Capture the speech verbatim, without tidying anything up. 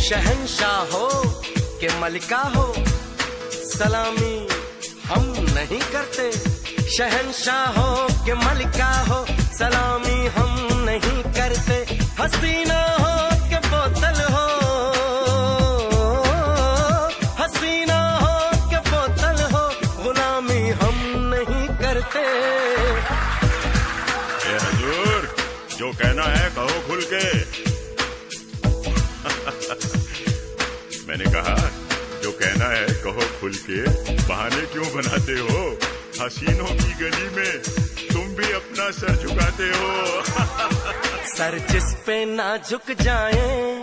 शहंशाह हो के मलिका हो, सलामी हम नहीं करते। शहंशाह हो के मलिका हो, सलामी हम नहीं करते। हसीना हो के बोतल हो, हसीना हो के बोतल हो, गुलामी हम नहीं करते। ए हजूर, जो कहना है कहो खुल के। मैंने कहा जो कहना है कहो खुल के, बहाने क्यों बनाते हो? हसीनों की गली में तुम भी अपना सर झुकाते हो। सर जिस पे ना झुक जाए